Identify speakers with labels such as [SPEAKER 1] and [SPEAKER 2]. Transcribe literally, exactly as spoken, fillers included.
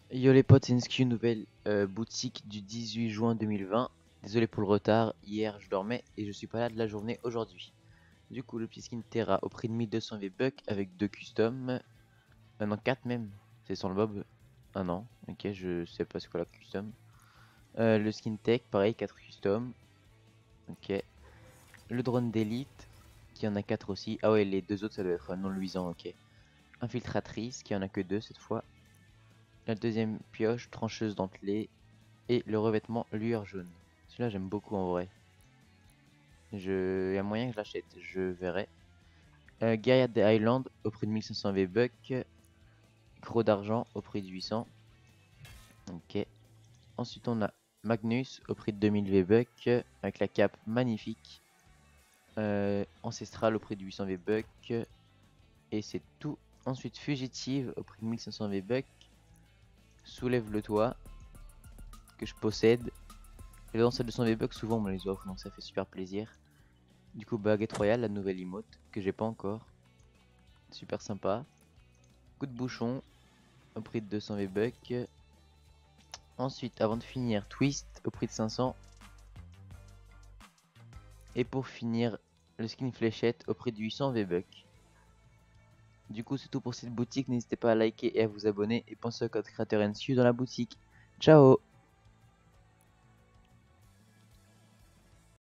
[SPEAKER 1] Yo les potes, c'est Inskew, nouvelle euh, boutique du dix-huit juin deux mille vingt. Désolé pour le retard, hier je dormais et je suis pas là de la journée aujourd'hui. Du coup, le petit skin Terra au prix de mille deux cents V-Bucks avec deux customs. Euh, non, quatre même, c'est sans le bob. Ah non, ok, je sais pas c'est quoi la custom. Euh, le skin Tech, pareil, quatre customs. Ok. Le drone d'élite, qui en a quatre aussi. Ah ouais, les deux autres ça doit être non luisant, ok. Infiltratrice, qui en a que deux cette fois. La deuxième pioche, trancheuse dentelée. Et le revêtement lueur jaune. Celui-là j'aime beaucoup en vrai. Je... Il y a moyen que je l'achète, je verrai. Euh, Guerrier des Highlands au prix de mille cinq cents V-Bucks. Gros d'argent au prix de huit cents. Ok. Ensuite on a Magnus au prix de deux mille V-Bucks. Avec la cape magnifique. Euh, Ancestral au prix de huit cents V-Bucks. Et c'est tout. Ensuite Fugitive au prix de mille cinq cents V-Bucks. Soulève le toit. Que je possède. Et dans celle de cent V-Bucks souvent on me les offre donc ça fait super plaisir. Du coup, Baguette Royale, la nouvelle emote que j'ai pas encore. Super sympa. Coup de bouchon au prix de deux cents V-Bucks. Ensuite, avant de finir, Twist au prix de cinq cents. Et pour finir, le skin fléchette au prix de huit cents V-Bucks. Du coup, c'est tout pour cette boutique. N'hésitez pas à liker et à vous abonner. Et pensez au code créateur N S Q dans la boutique. Ciao!